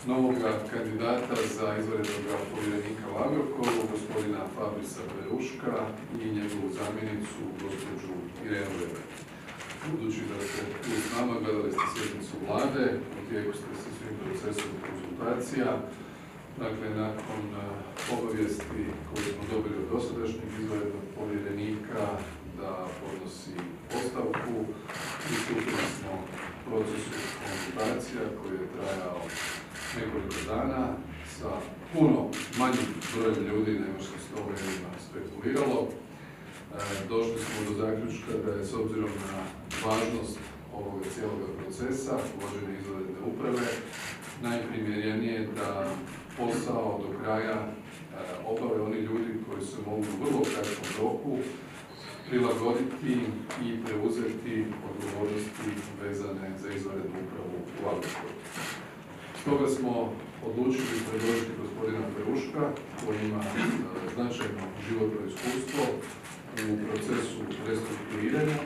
novoga kandidata za izvanrednog povjerenika u Agrokoru, gospodina Fabrisa Peruška i njegovu zamjenicu, gospođu Irenu Weber. Budući da ste tu s nama, gledali ste sjednicu vlade, u tijeku ste sa svim procesom konzultacija. Dakle, nakon obavijesti koju smo dobili od dosadašnjeg izvanrednog povjerenika da podnosi ostavku, pristupili smo procesu konzultacija koji je trajao nekoliko dana sa puno manjim brojem ljudi nego što se to medijima spekuliralo. Došli smo do zaključka da je s obzirom na važnost ovog cijelog procesa, vođenja izvanredne uprave, najprimjerenije da posao do kraja obave oni ljudi koji se mogu u vrlo kratkom roku prilagoditi i preuzeti odgovornosti vezane za izvanrednu upravu u Agrokoru. Stoga smo odlučili predložiti gospodina Peruška, koji ima značajno životno iskustvo u procesu restrukturiranja.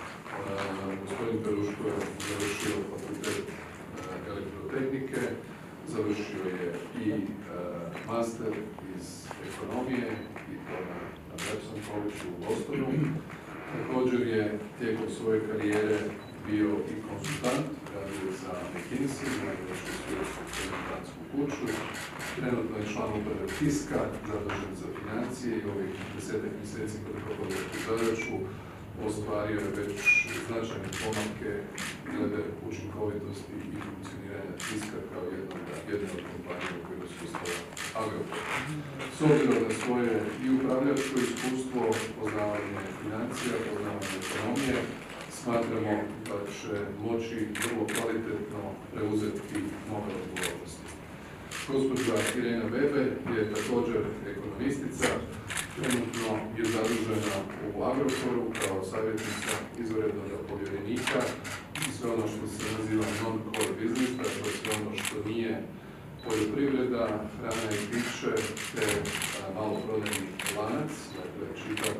Gospodin Peruško je završio fakultet elektrotehnike, završio je i master iz ekonomije i to na Babson College u Bostonu. Također je tijekom svoje karijere bio i konsultant, radio za McKinsey, najveću svjetsku konsultantsku kuću. Trenutno je član uprave Tiska, zadužen za financije i ovih 10 mjeseci koliko obavlja tu zadaću ostvario je već značajne pomake glede učinkovitosti i funkcioniranja Tiska kao jedne od kompanija u kojoj su ostala Agrokor. S obzirom na svoje i upravljačko iskustvo, poznavanje financija, poznavanje ekonomije, smatramo da će moći vrlo kvalitetno preuzeti nove odgovornosti. Gospođa Irena Weber je također ekonomistica, trenutno je zadužena u Agrokoru kao savjetnica izvanrednog povjerenika i sve ono što se naziva non-core business, dakle sve ono što nije poljoprivreda, hrana i piće, te maloprodajni lanac, dakle čitav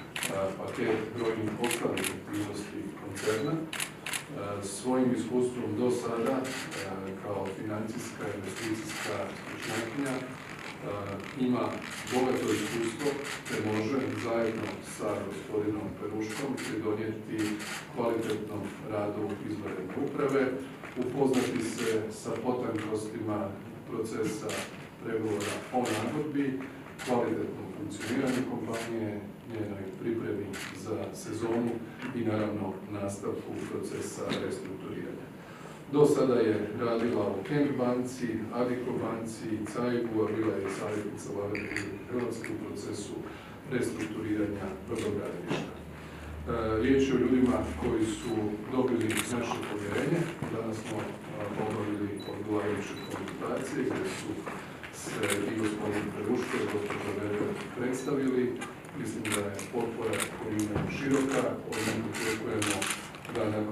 paket brojnih ostalih aktivnosti koncerna. Svojim iskustvom do sada kao financijska i investicijska stručnjakinja ima bogato iskustvo te može zajedno sa gospodinom Peruškom pridonijeti kvalitetnom radu izvanredne uprave, upoznati se sa potankostima procesa pregovora o nagodbi, kvalitetnom funkcioniranju kompanije, njenoj pripremi za sezonu i naravno nastavku procesa restrukturiranja. Do sada je radila u Kent banci, Addiko banci, CAIB-u, a bila je savjetnica Vlade Hrvatske u procesu restrukturiranja brodogradilišta. Riječ je o ljudima koji su dobili naše povjerenje. Danas smo obavili odgovarajuće konzultacije gdje su se i gospodin Peruško i gospođa Weber predstavili. Mislim da je potpora koju imamo široka, od njih očekujemo da nakon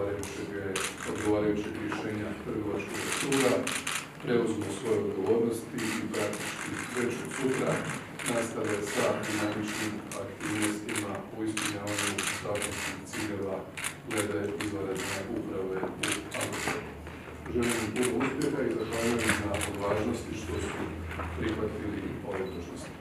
odgovarajućeg rješenja trgovačkog suda preuzmu svoje odgovornosti i praktički već od sutra nastave sa dinamičnim aktivnostima u ispunjavanju zakonskih ciljeva glede izvanredne uprave u Agrokoru. Želim im puno uspjeha i zahvaljujem na odvažnosti što su prihvatili ove dužnosti.